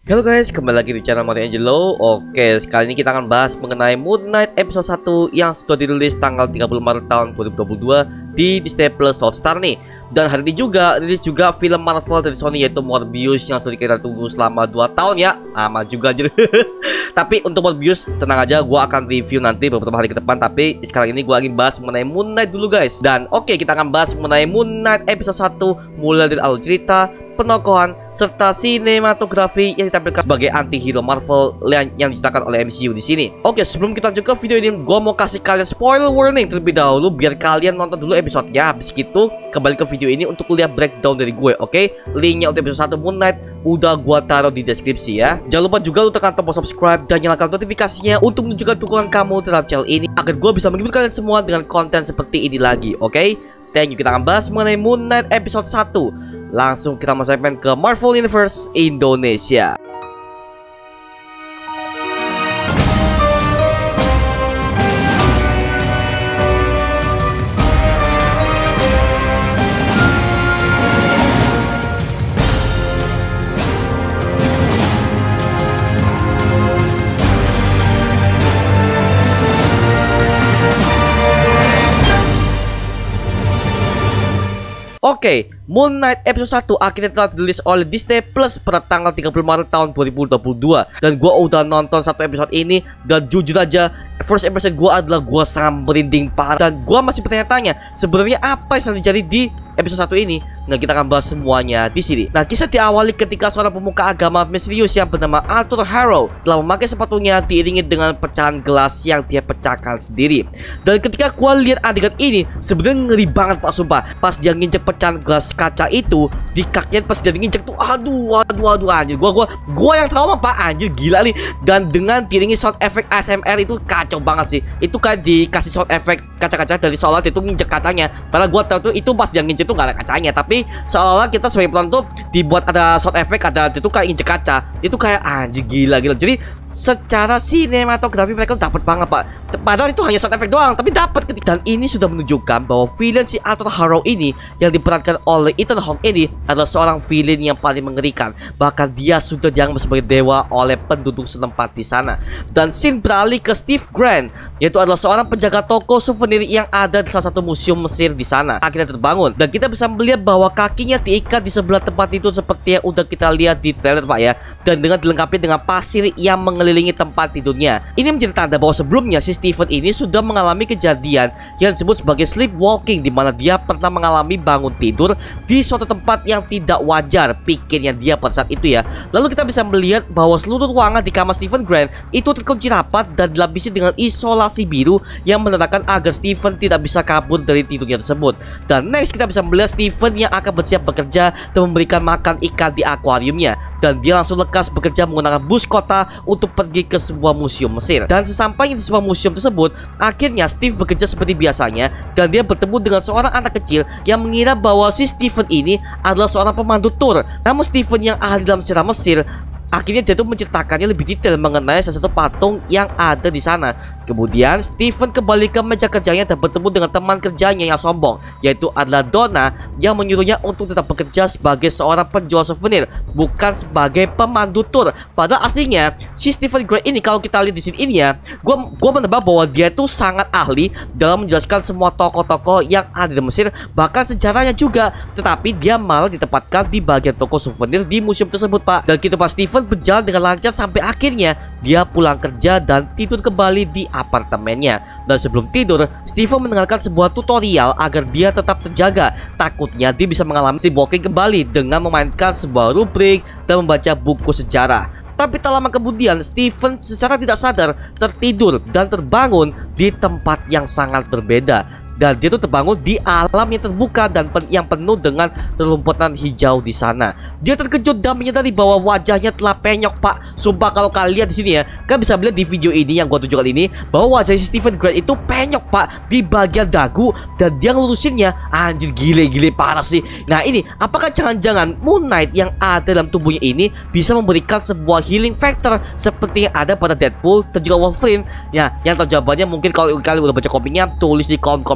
Halo guys, kembali lagi di channel Mario Angelo. Oke, sekali ini kita akan bahas mengenai Moon Knight episode 1 yang sudah dirilis tanggal 30 Maret tahun 2022 di Disney Plus Hotstar nih. Dan hari ini juga rilis juga film Marvel dari Sony, yaitu Morbius, yang sudah kita tunggu selama 2 tahun ya. Amat juga aja. Tapi untuk Morbius, tenang aja, gua akan review nanti beberapa hari ke depan. Tapi sekarang ini gua ingin bahas mengenai Moon Knight dulu guys. Dan oke, kita akan bahas mengenai Moon Knight episode 1 mulai dari alur cerita, penokohan, serta sinematografi yang ditampilkan sebagai anti-hero Marvel yang diciptakan oleh MCU di sini. Oke, sebelum kita lanjut ke video ini, gue mau kasih kalian spoiler warning terlebih dahulu biar kalian nonton dulu episodenya. Habis gitu, kembali ke video ini untuk lihat breakdown dari gue, oke? Linknya untuk episode 1 Moon Knight udah gue taruh di deskripsi ya. Jangan lupa juga untuk tekan tombol subscribe dan nyalakan notifikasinya untuk menunjukkan dukungan kamu terhadap channel ini agar gue bisa menghibur kalian semua dengan konten seperti ini lagi, oke? Thank you. Kita akan bahas mengenai Moon Knight episode 1. Langsung kita masuk segmen ke Marvel Universe Indonesia. Oke, Moon Knight episode 1 akhirnya telah dirilis oleh Disney Plus pada tanggal 30 Maret tahun 2022. Dan gue udah nonton satu episode ini, dan jujur aja first episode gue adalah gue sangat merinding parah. Dan gue masih bertanya-tanya sebenarnya apa yang sedang terjadi di episode 1 ini. Nah, kita akan bahas semuanya di sini. Nah, kisah diawali ketika seorang pemuka agama misterius yang bernama Arthur Harrow telah memakai sepatunya diiringi dengan pecahan gelas yang dia pecahkan sendiri. Dan ketika gua lihat adegan ini, sebenarnya ngeri banget pak, sumpah. Pas dia nginjek pecahan gelas kaca itu di kakinya, pas dia nginjek tuh, aduh anjir. Gua yang trauma pak, anjir gila nih. Dan dengan diiringi sound effect ASMR itu kacau banget sih. Itu kayak dikasih sound effect kaca-kaca dari seolah itu nginjek kacanya. Padahal gua tahu tuh itu pas dia nginjek tuh gak ada kacanya, tapi seolah kita sebagai penonton dibuat ada sound effect, ada itu kayak injek kaca. Itu kayak anjir gila. Jadi secara sinematografi mereka dapat banget pak. Padahal itu hanya sound effect doang, tapi dapat ketika. Dan ini sudah menunjukkan bahwa villain si Arthur Harrow ini yang diperankan oleh Ethan Hawke ini adalah seorang villain yang paling mengerikan. Bahkan dia sudah dianggap sebagai dewa oleh penduduk setempat di sana. Dan scene beralih ke Steve Grant, yaitu adalah seorang penjaga toko souvenir yang ada di salah satu museum Mesir di sana. Akhirnya terbangun dan kita bisa melihat bahwa kakinya diikat di sebelah tempat tidur seperti yang udah kita lihat di trailer pak ya. Dan dengan dilengkapi dengan pasir yang mengelilingi tempat tidurnya. Ini menjadi tanda bahwa sebelumnya si Stephen ini sudah mengalami kejadian yang disebut sebagai sleepwalking, di mana dia pernah mengalami bangun tidur di suatu tempat yang tidak wajar pikirnya dia pada saat itu ya. Lalu kita bisa melihat bahwa seluruh ruangan di kamar Stephen Grant itu terkunci rapat dan dilapisi dengan isolasi biru yang menandakan agar Stephen tidak bisa kabur dari tidurnya tersebut. Dan next kita bisa melihat Stephen yang akan bersiap bekerja dan memberikan makan ikan di akuariumnya. Dan dia langsung lekas bekerja menggunakan bus kota untuk pergi ke sebuah museum Mesir. Dan sesampainya di sebuah museum tersebut, akhirnya Steve bekerja seperti biasanya. Dan dia bertemu dengan seorang anak kecil yang mengira bahwa si Stephen ini adalah seorang pemandu tur. Namun Stephen yang ahli dalam sejarah Mesir, akhirnya dia tuh menceritakannya lebih detail mengenai salah satu patung yang ada di sana. Kemudian Stephen kembali ke meja kerjanya dan bertemu dengan teman kerjanya yang sombong, yaitu adalah Donna, yang menyuruhnya untuk tetap bekerja sebagai seorang penjual souvenir, bukan sebagai pemandu tur. Padahal aslinya si Stephen Grant ini, kalau kita lihat di sini ini ya, gua menebak bahwa dia tuh sangat ahli dalam menjelaskan semua tokoh-tokoh yang ada di Mesir, bahkan sejarahnya juga. Tetapi dia malah ditempatkan di bagian toko souvenir di museum tersebut pak. Dan gitu pas Stephen berjalan dengan lancar sampai akhirnya dia pulang kerja dan tidur kembali di apartemennya. Dan sebelum tidur, Stephen mendengarkan sebuah tutorial agar dia tetap terjaga. Takutnya dia bisa mengalami sleepwalking kembali dengan memainkan sebuah rubrik dan membaca buku sejarah. Tapi tak lama kemudian Stephen secara tidak sadar tertidur dan terbangun di tempat yang sangat berbeda. Dan dia tuh terbangun di alam yang terbuka dan yang penuh dengan rumputan hijau di sana. Dia terkejut dan menyadari bahwa wajahnya telah penyok pak. Sumpah kalau kalian di sini ya, kalian bisa melihat di video ini yang gua tunjukkan ini, bahwa wajah Stephen Grant itu penyok pak di bagian dagu, dan dia ngelurusinnya. Anjir gile parah sih. Nah ini, apakah jangan-jangan Moon Knight yang ada dalam tubuhnya ini bisa memberikan sebuah healing factor seperti yang ada pada Deadpool dan juga Wolverine? Ya, yang tahu jawabannya mungkin kalau kalian udah baca komiknya, tulis di kolom komentar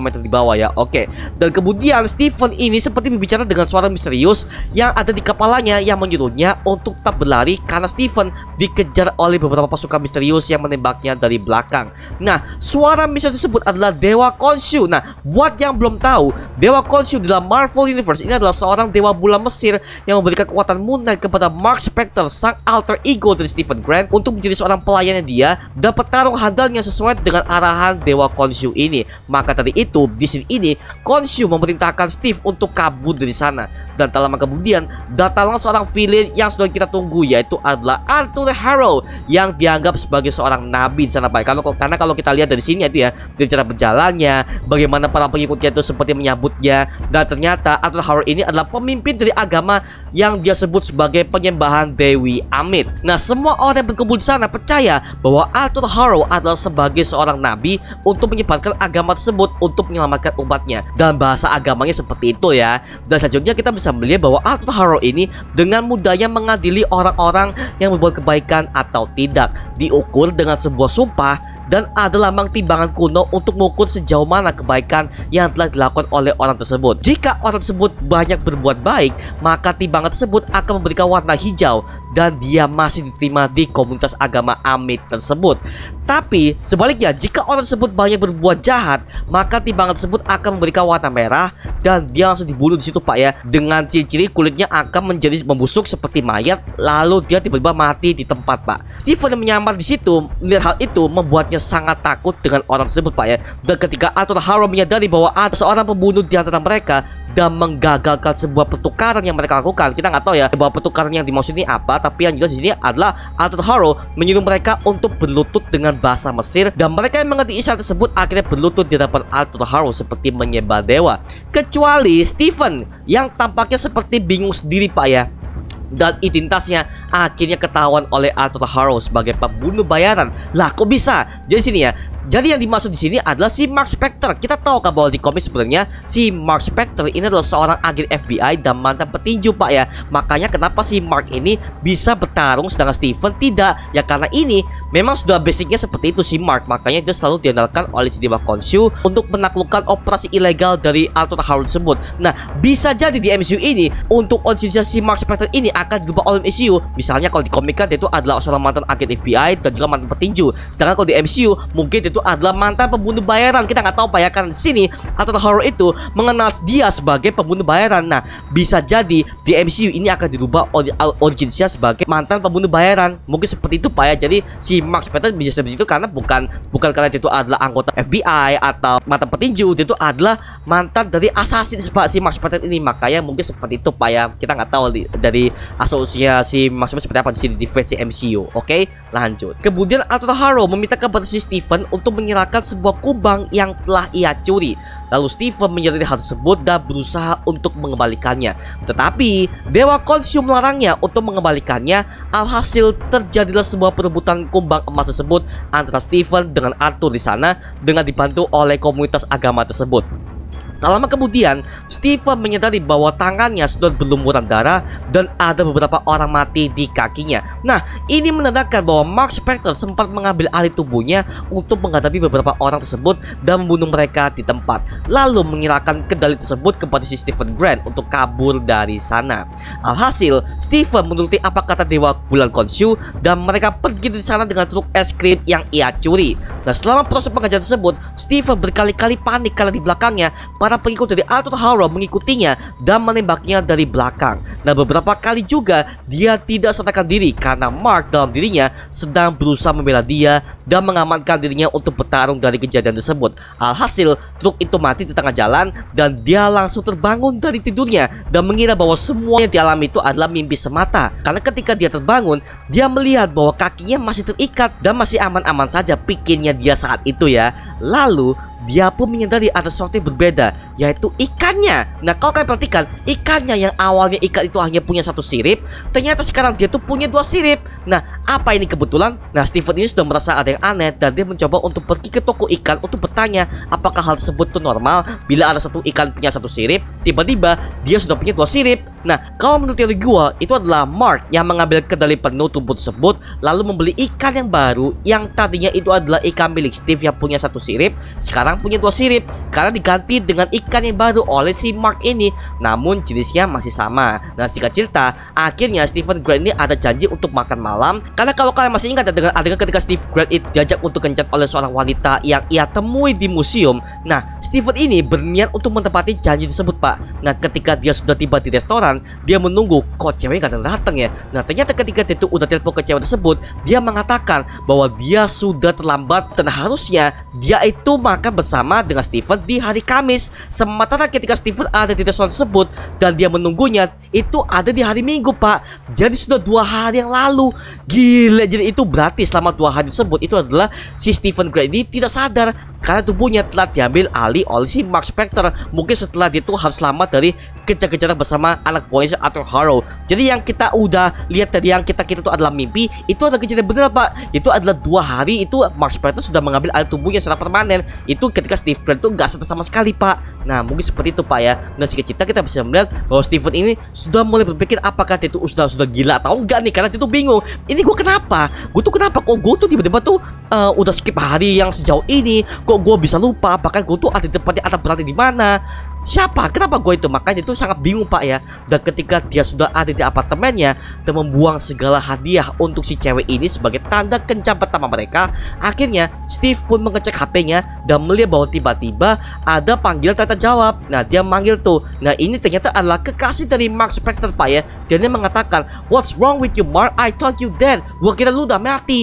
komentar di bawah ya. Oke. Dan kemudian Steven ini seperti berbicara dengan suara misterius yang ada di kepalanya yang menyuruhnya untuk tetap berlari karena Steven dikejar oleh beberapa pasukan misterius yang menembaknya dari belakang. Nah, suara misterius tersebut adalah Dewa Khonshu. Nah, buat yang belum tahu, Dewa Khonshu dalam Marvel Universe ini adalah seorang dewa bola Mesir yang memberikan kekuatan Moon Knight kepada Mark Spector, sang alter ego dari Stephen Grant, untuk menjadi seorang pelayannya dia dan petarung handalnya sesuai dengan arahan Dewa Khonshu ini. Maka dari itu, di sini ini Khonshu memerintahkan Steve untuk kabur dari sana. Dan tak lama kemudian datanglah seorang villain yang sudah kita tunggu, yaitu adalah Arthur Harrow yang dianggap sebagai seorang nabi di sana, Pak. Karena kalau kita lihat dari sini itu ya, dari cara berjalannya, bagaimana para pengikutnya itu seperti menyambutnya, dan ternyata Arthur Harrow ini adalah pemimpin dari agama yang dia sebut sebagai penyembahan Dewi Amit. Nah, semua orang yang berkumpul di sana percaya bahwa Arthur Harrow adalah sebagai seorang nabi untuk menyebarkan agama tersebut untuk menyelamatkan umatnya. Dan bahasa agamanya seperti itu ya. Dan selanjutnya kita bisa melihat bahwa Arthur Harrow ini dengan mudahnya mengadili orang-orang yang berbuat kebaikan atau tidak, diukur dengan sebuah sumpah dan ada lambang timbangan kuno untuk mengukur sejauh mana kebaikan yang telah dilakukan oleh orang tersebut. Jika orang tersebut banyak berbuat baik, maka timbangan tersebut akan memberikan warna hijau dan dia masih diterima di komunitas agama Amit tersebut. Tapi sebaliknya, jika orang tersebut banyak berbuat jahat, maka timbangan tersebut akan memberikan warna merah dan dia langsung dibunuh di situ, Pak ya, dengan ciri-ciri kulitnya akan menjadi membusuk seperti mayat, lalu dia tiba-tiba mati di tempat, Pak. Steven yang menyamar di situ melihat hal itu membuatnya sangat takut dengan orang tersebut, Pak ya. Dan ketika Arthur Harrow menyadari bahwa ada seorang pembunuh di antara mereka dan menggagalkan sebuah pertukaran yang mereka lakukan, kita nggak tahu ya bahwa pertukaran yang dimaksud ini apa, tapi yang jelas di sini adalah Arthur Harrow menyuruh mereka untuk berlutut dengan bahasa Mesir, dan mereka yang mengerti isyarat tersebut akhirnya berlutut di hadapan Arthur Harrow seperti menyembah dewa, kecuali Steven yang tampaknya seperti bingung sendiri, Pak ya. Dan identitasnya akhirnya ketahuan oleh Arthur Harrow sebagai pembunuh bayaran. Lah, kok bisa? Jadi sini ya. Jadi yang dimaksud di sini adalah si Mark Spector. Kita tahu kan bahwa di komik sebenarnya si Mark Spector ini adalah seorang agen FBI dan mantan petinju, Pak ya. Makanya kenapa si Mark ini bisa bertarung sedangkan Steven tidak? Ya karena ini memang sudah basicnya seperti itu si Mark. Makanya dia selalu diandalkan oleh si Dewa Khonshu untuk menaklukkan operasi ilegal dari Arthur Harrow tersebut. Nah, bisa jadi di MCU ini untuk original si Mark Spector ini akan diubah oleh MCU. Misalnya kalau di komik kan dia itu adalah seorang mantan agen FBI dan juga mantan petinju. Sedangkan kalau di MCU mungkin dia itu adalah mantan pembunuh bayaran. Kita nggak tahu, Pak ya, karena di sini Arthur Harrow itu mengenal dia sebagai pembunuh bayaran. Nah, bisa jadi di MCU ini akan dirubah originnya sebagai mantan pembunuh bayaran. Mungkin seperti itu, Pak ya. Jadi si Mark Spector bisa seperti itu karena bukan karena dia itu adalah anggota FBI atau mantan petinju, dia itu adalah mantan dari assassin si Mark Spector ini. Makanya mungkin seperti itu, Pak ya. Kita nggak tahu dari asosiasi Mark Spector seperti apa di sini di versi MCU. Oke, lanjut. Kemudian Arthur Harrow meminta kepada si Steven untuk menyerahkan sebuah kubang yang telah ia curi. Lalu Steven menyadari hal tersebut dan berusaha untuk mengembalikannya. Tetapi Dewa Khonshu melarangnya untuk mengembalikannya. Alhasil terjadilah sebuah perebutan kumbang emas tersebut antara Steven dengan Arthur di sana dengan dibantu oleh komunitas agama tersebut. Tak lama kemudian, Steven menyadari bahwa tangannya sudah berlumuran darah dan ada beberapa orang mati di kakinya. Nah, ini menandakan bahwa Mark Spector sempat mengambil alih tubuhnya untuk menghadapi beberapa orang tersebut dan membunuh mereka di tempat, lalu menyerahkan kendali tersebut kepada si Stephen Grant untuk kabur dari sana. Alhasil, Steven menuruti apa kata Dewa Bulan Khonshu dan mereka pergi dari sana dengan truk es krim yang ia curi. Nah, selama proses pengajaran tersebut, Steven berkali-kali panik karena di belakangnya para pengikut dari Arthur Harrow mengikutinya dan menembaknya dari belakang. Nah, beberapa kali juga dia tidak sadarkan diri karena Mark dalam dirinya sedang berusaha membela dia dan mengamankan dirinya untuk bertarung dari kejadian tersebut. Alhasil, truk itu mati di tengah jalan dan dia langsung terbangun dari tidurnya dan mengira bahwa semua yang dialami itu adalah mimpi semata. Karena ketika dia terbangun, dia melihat bahwa kakinya masih terikat dan masih aman-aman saja, pikirnya dia saat itu ya. Lalu dia pun menyadari ada sesuatu yang berbeda, yaitu ikannya. Nah, kalau kalian perhatikan, ikannya yang awalnya ikan itu hanya punya satu sirip, ternyata sekarang dia tuh punya dua sirip. Nah, apa ini kebetulan? Nah, Steven ini sudah merasa ada yang aneh dan dia mencoba untuk pergi ke toko ikan untuk bertanya apakah hal tersebut itu normal bila ada satu ikan punya satu sirip, tiba-tiba dia sudah punya dua sirip. Nah, kalau menurut teori gua, itu adalah Mark yang mengambil kendali penuh tubuh tersebut, lalu membeli ikan yang baru yang tadinya itu adalah ikan milik Steve yang punya 1 sirip, sekarang punya 2 sirip karena diganti dengan ikan yang baru oleh si Mark ini, namun jenisnya masih sama. Nah, singkat cerita, akhirnya Stephen Grant ini ada janji untuk makan malam, karena kalau kalian masih ingat dengan adegan ketika Steve Grant itu diajak untuk kencan oleh seorang wanita yang ia temui di museum. Nah, Stephen ini berniat untuk menepati janji tersebut, Pak. Nah, ketika dia sudah tiba di restoran, dia menunggu kok cewek gak datang ya. Nah, ternyata ketika dia tuh udah telepon ke cewek tersebut, dia mengatakan bahwa dia sudah terlambat dan harusnya dia itu makan bersama dengan Stephen di hari Kamis. Sementara ketika Stephen ada di restoran tersebut dan dia menunggunya, itu ada di hari Minggu, Pak. Jadi sudah 2 hari yang lalu. Gila, jadi itu berarti selama 2 hari tersebut itu adalah si Stephen Grant ini tidak sadar karena tubuhnya telah diambil alih oleh si Mark Spector. Mungkin setelah dia itu harus selamat dari kejar-kejaran bersama anak buahnya Arthur Harrow. Jadi yang kita udah lihat tadi, yang kita kira itu adalah mimpi, itu adalah kejadian benar, Pak. Itu adalah 2 hari itu Mark Spector sudah mengambil alih tubuhnya secara permanen. Itu ketika Steve Grant itu nggak sadar sama sekali, Pak. Nah, mungkin seperti itu, Pak ya. Nah, singkat kita bisa melihat bahwa Stephen ini sudah mulai berpikir apakah dia itu sudah gila atau enggak nih, karena dia tuh bingung. Ini gue kenapa? Gue tuh tiba-tiba tuh udah skip hari yang sejauh ini. Kok gue bisa lupa? Bahkan gue tuh ada di tempatnya atau berada di mana? Siapa? Kenapa gue itu? Makanya itu sangat bingung, Pak ya. Dan ketika dia sudah ada di apartemennya dan membuang segala hadiah untuk si cewek ini sebagai tanda kencan pertama mereka, akhirnya Steve pun mengecek HP-nya dan melihat bahwa tiba-tiba ada panggilan tanda jawab. Nah, dia manggil tuh. Nah, ini ternyata adalah kekasih dari Mark Spector, Pak ya. Dan dia mengatakan, "What's wrong with you, Mark? I thought you dead." Gua kira lu udah mati.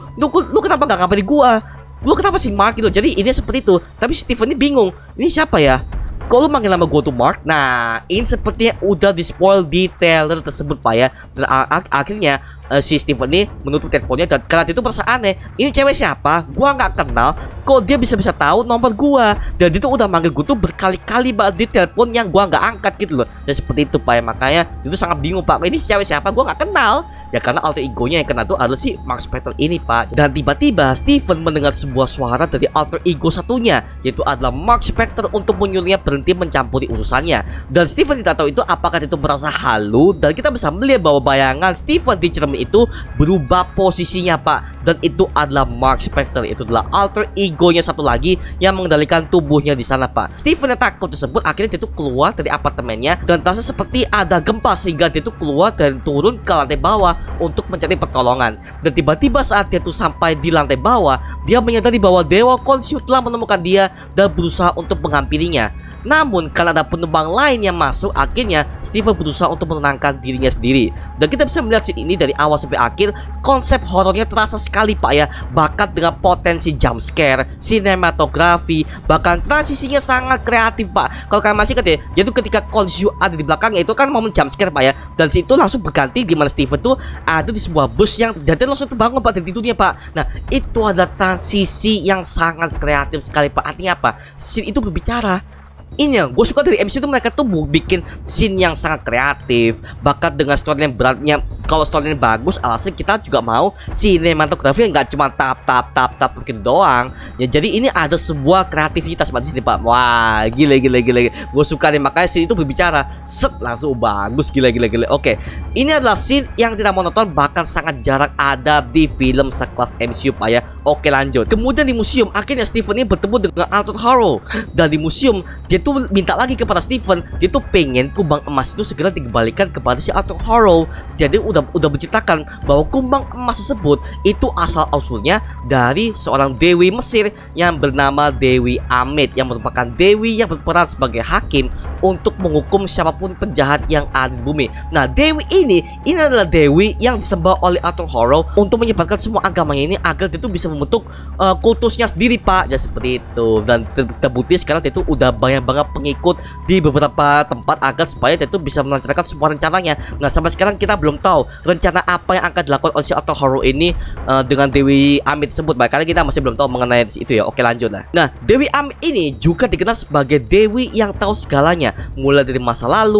Lu kenapa gak ngabarin gua? Lu kenapa sih, Mark gitu? Jadi ini seperti itu. Tapi Stephen ini bingung. Ini siapa ya? Kok lu manggil nama gue tuh Mark? Nah, ini sepertinya udah di spoil di trailer tersebut, Pak ya. Dan akhirnya si Stephen ini menutup teleponnya dan karena itu merasa aneh. Ini cewek siapa? Gua nggak kenal. Kok dia bisa tahu nomor gua? Dan dia tuh udah manggil gua tuh berkali-kali banget di telepon yang gua nggak angkat gitu loh. Dan seperti itu, Pak ya. Makanya itu sangat bingung, Pak. Ini cewek siapa? Gua nggak kenal. Ya karena alter egonya yang kena tuh adalah si Mark Spector ini, Pak. Dan tiba-tiba Stephen mendengar sebuah suara dari alter ego satunya, yaitu adalah Mark Spector untuk menyuruhnya berhenti mencampuri urusannya. Dan Stephen tidak tahu itu apakah itu merasa halu, dan kita bisa melihat bahwa bayangan Stephen di cermin itu berubah posisinya, Pak. Dan itu adalah Mark Spector. Itu adalah alter egonya satu lagi yang mengendalikan tubuhnya di sana, Pak. Stephen yang takut tersebut akhirnya dia tuh keluar dari apartemennya dan terasa seperti ada gempa sehingga dia tuh keluar dan turun ke lantai bawah untuk mencari pertolongan. Dan tiba-tiba saat dia tuh sampai di lantai bawah, dia menyadari bahwa Dewa Khonshu telah menemukan dia dan berusaha untuk menghampirinya. Namun karena ada penumpang lain yang masuk, akhirnya Stephen berusaha untuk menenangkan dirinya sendiri. Dan kita bisa melihat scene ini dari awal sampai akhir. Konsep horornya terasa sekali, Pak ya. Bahkan dengan potensi jump scare, sinematografi, bahkan transisinya sangat kreatif, Pak. Kalau kalian masih ingat ya, yaitu ketika Khonshu ada di belakangnya itu kan momen jump scare, Pak ya. Dan situ langsung berganti di mana Stephen tuh ada di sebuah bus yang dan dia langsung terbangun, Pak, dari tidurnya, Pak. Nah, itu adalah transisi yang sangat kreatif sekali, Pak. Artinya apa? Scene itu berbicara. Ini yang gue suka dari MCU itu, mereka tuh bikin scene yang sangat kreatif, bahkan dengan storyline beratnya. Kalau storyline bagus, alasan kita juga mau sinematografi yang nggak cuma tap bikin doang ya. Jadi ini ada sebuah kreativitas di sini, Pak. Wah, gila. Gue suka nih, makanya scene itu berbicara, set langsung bagus, gila. Oke, ini adalah scene yang tidak monoton, bahkan sangat jarang ada di film sekelas MCU, Pak ya. Oke, lanjut. Kemudian di museum, akhirnya Stephen ini bertemu dengan Arthur Harrow. Dan di museum dia tuh minta lagi kepada Stephen, dia tuh pengen kumbang emas itu segera dikembalikan kepada si Arthur Harrow. Jadi udah menceritakan bahwa kumbang emas tersebut itu asal usulnya dari seorang dewi Mesir yang bernama Dewi Amit, yang merupakan dewi yang berperan sebagai hakim untuk menghukum siapapun penjahat yang ada di bumi. Nah, dewi ini adalah dewi yang disembah oleh Arthur Harrow untuk menyebarkan semua agamanya ini agar dia tuh bisa membentuk kultusnya sendiri, Pak. Ya seperti itu. Dan terbukti sekarang dia tuh udah banyak banget pengikut di beberapa tempat agar supaya dia tuh bisa melancarkan semua rencananya. Nah, sampai sekarang kita belum tahu rencana apa yang akan dilakukan oleh si Arthur Harrow ini dengan Dewi Amit tersebut, karena kita masih belum tahu mengenai itu ya. Oke, lanjut lah. Nah, Dewi Amit ini juga dikenal sebagai dewi yang tahu segalanya, mulai dari masa lalu,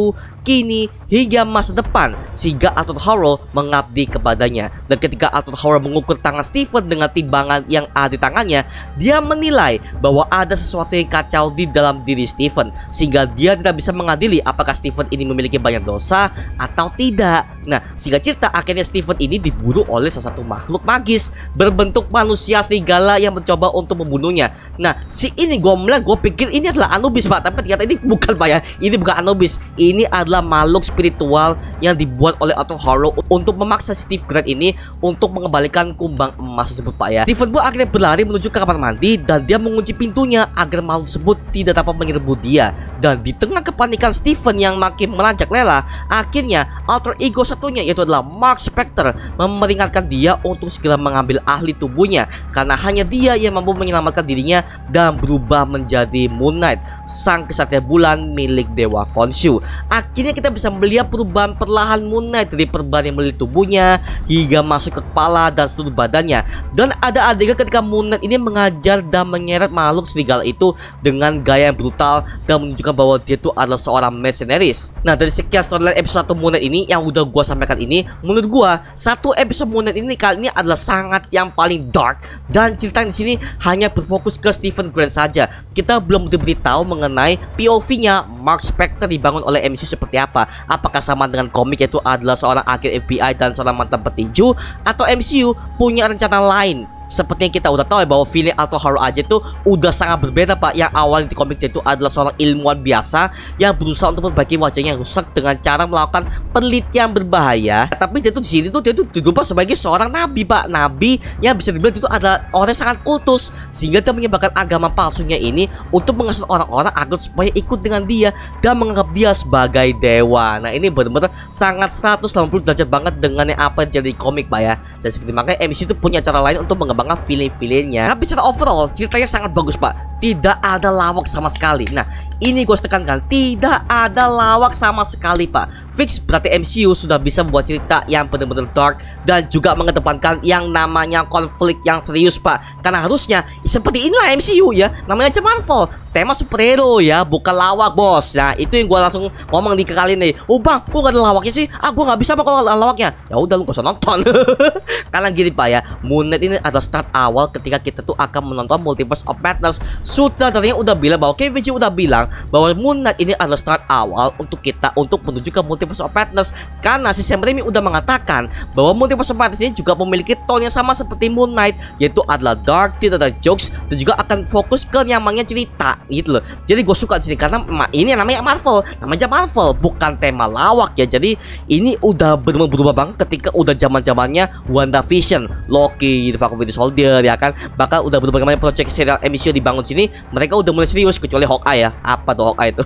kini, hingga masa depan, sehingga Arthur Harrow mengabdi kepadanya. Dan ketika Arthur Harrow mengukur tangan Stephen dengan timbangan yang ada di tangannya, dia menilai bahwa ada sesuatu yang kacau di dalam diri Stephen, sehingga dia tidak bisa mengadili apakah Stephen ini memiliki banyak dosa atau tidak. Nah, sehingga cerita akhirnya Stephen ini dibunuh oleh salah satu makhluk magis berbentuk manusia serigala yang mencoba untuk membunuhnya. Nah, si ini gue pikir ini adalah Anubis, Pak, tapi ternyata ini bukan, Pak ya. Ini bukan Anubis. Ini adalah makhluk spiritual yang dibuat oleh Arthur Harrow untuk memaksa Steve Grant ini untuk mengembalikan kumbang emas tersebut, Pak ya. Stephen pun akhirnya berlari menuju ke kamar mandi dan dia mengunci pintunya agar makhluk tersebut tidak dapat menyerbu dia. Dan di tengah kepanikan Stephen yang makin merajalela, akhirnya alter ego satunya, yaitu adalah Mark Spector, memperingatkan dia untuk segera mengambil ahli tubuhnya, karena hanya dia yang mampu menyelamatkan dirinya dan berubah menjadi Moon Knight, sang kesatria bulan milik Dewa Khonshu. Akhirnya kita bisa melihat perubahan perlahan Moon Knight dari perban yang melilit tubuhnya hingga masuk ke kepala dan seluruh badannya. Dan ada adegan ketika Moon Knight ini mengajar dan menyeret makhluk serigala itu dengan gaya yang brutal dan menunjukkan bahwa dia itu adalah seorang mercenaries. Nah, dari sekian storyline episode 1 Moon Knight ini yang udah gua sampaikan ini, menurut gua satu episode Moon Knight ini kali ini adalah sangat yang paling dark, dan cerita di sini hanya berfokus ke Stephen Grant saja. Kita belum diberitahu mengenai POV-nya Mark Spector dibangun oleh MCU seperti apa. Apakah sama dengan komik, yaitu adalah seorang agen FBI dan seorang mantan petinju, atau MCU punya rencana lain? Seperti yang kita udah tahu ya, bahwa feeling Arthur Harrow aja tuh udah sangat berbeda, Pak. Yang awalnya di komik itu adalah seorang ilmuwan biasa yang berusaha untuk memperbaiki wajahnya yang rusak dengan cara melakukan penelitian berbahaya. Tapi dia tuh di sini tuh dia tuh dirubah sebagai seorang nabi, Pak. Nabi yang bisa dibilang itu adalah orang yang sangat kultus, sehingga dia menyebarkan agama palsunya ini untuk mengasut orang-orang agar supaya ikut dengan dia dan menganggap dia sebagai dewa. Nah, ini benar-benar sangat 180 derajat banget dengan yang apa yang jadi komik, Pak ya. Dan seperti makanya MCU itu punya cara lain untuk mengembangkan feeling-feelingnya. Tapi secara overall ceritanya sangat bagus, Pak. Tidak ada lawak sama sekali. Nah, ini gue tekankan, tidak ada lawak sama sekali, Pak. Fix berarti MCU sudah bisa membuat cerita yang benar-benar dark dan juga mengedepankan yang namanya konflik yang serius, Pak. Karena harusnya seperti inilah MCU ya. Namanya aja Marvel, tema superhero ya, bukan lawak, bos. Nah, itu yang gue langsung ngomong di kali ini. Oh bang, gue gak ada lawaknya sih. Gue gak bisa, Pak, kalau ada lawaknya. Ya udah, lu gak usah nonton. Karena gini, Pak ya, Moon Knight ini adalah start awal ketika kita tuh akan menonton Multiverse of Madness. Sutradaranya udah bilang bahwa Kevin Feige udah bilang bahwa Moon Knight ini adalah start awal untuk kita untuk menuju ke Multiverse of Madness, karena si Sam Raimi udah mengatakan bahwa Multiverse of Madness ini juga memiliki tone yang sama seperti Moon Knight, yaitu adalah dark, tidak ada jokes, dan juga akan fokus ke nyamannya cerita gitu loh. Jadi gue suka di sini karena ini namanya Marvel, namanya Marvel, bukan tema lawak ya. Jadi ini udah benar-benar berubah banget ketika udah zaman-zamannya WandaVision, Loki, The Falcon Winter Soldier ya kan. Bahkan udah berbagai macam project serial MCU dibangun sini, mereka udah mulai serius, kecuali Hawkeye ya. Apa tuh Hawkeye itu?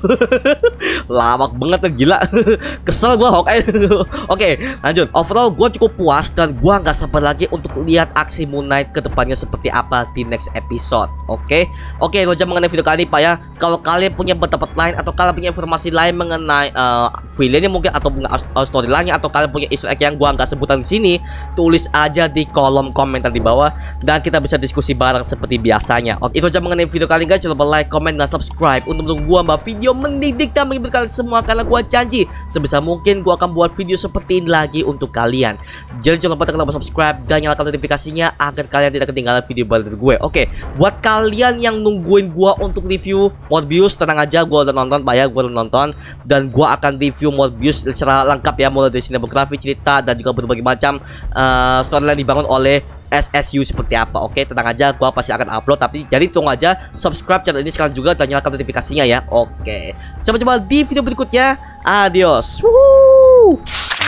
Lawak banget tuh, gila. Kesel gue Hawkeye. Oke, lanjut. Overall gue cukup puas dan gue nggak sabar lagi untuk lihat aksi Moon Knight ke depannya seperti apa di next episode. Oke, lo jangan mengenai video kali ini, Pak ya. Kalau kalian punya pendapat lain atau kalian punya informasi lain mengenai villainnya mungkin, atau storyline-nya, atau kalian punya Easter egg yang gue nggak sebutan di sini, tulis aja di kolom komentar di bawah dan kita bisa diskusi bareng seperti biasanya. Oke, itu aja mengenai video kali ini, guys. Jangan lupa like, comment, dan subscribe untuk mendukung gua buat video mendidik dan menghibur kalian semua, karena gua janji sebisa mungkin gua akan buat video seperti ini lagi untuk kalian. Jadi jangan lupa tekan tombol subscribe dan nyalakan notifikasinya agar kalian tidak ketinggalan video baru dari gue. Oke, buat kalian yang nungguin gua untuk review Morbius, tenang aja, gua udah nonton, Pak ya. Gua udah nonton dan gua akan review Morbius secara lengkap ya, mulai dari sinematografi, cerita, dan juga berbagai macam storyline dibangun oleh SSU seperti apa. Oke, tenang aja, gua pasti akan upload. Tapi jadi tunggu aja, subscribe channel ini sekarang juga dan nyalakan notifikasinya ya. Oke, sampai jumpa di video berikutnya. Adios. Woohoo.